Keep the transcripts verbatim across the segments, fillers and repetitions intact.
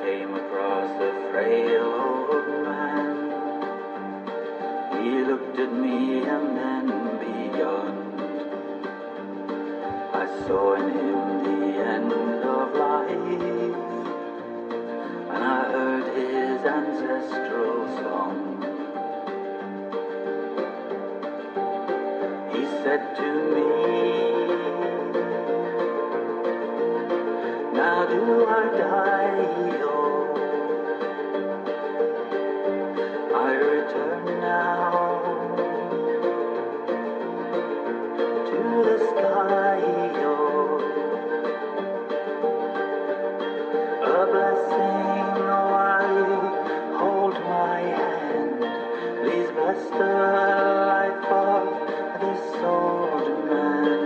came across a frail old man. He looked at me and then beyond. I saw in him the end of life, and I heard his ancestral song. He said to me, "Now do I die, oh, I return now to the sky, oh, a blessing, oh, I hold my hand, please bless the life of this old man."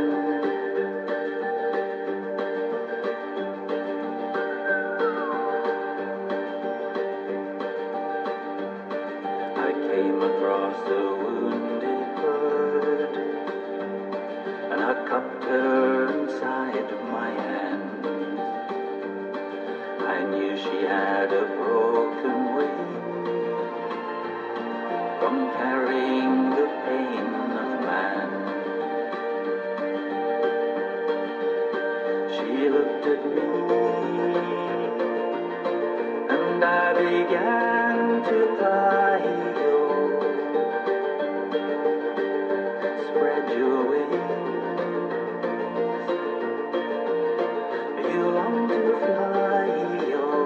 I came across a wounded bird, and I cupped her inside my hands. I knew she had a broken wing from carrying the pain of man. She looked at me, and I began to cry, oh, spread your wings, you long to fly, oh,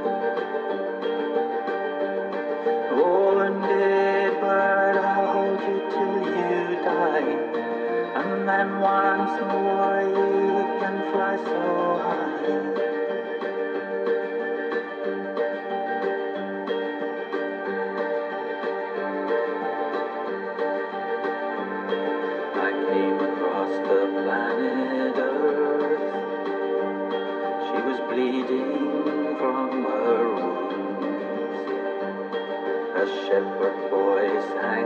oh, wounded bird, I'll hold you till you die, and then once more you can fly so high. I came across the planet Earth. She was bleeding from her wounds. A shepherd boy sang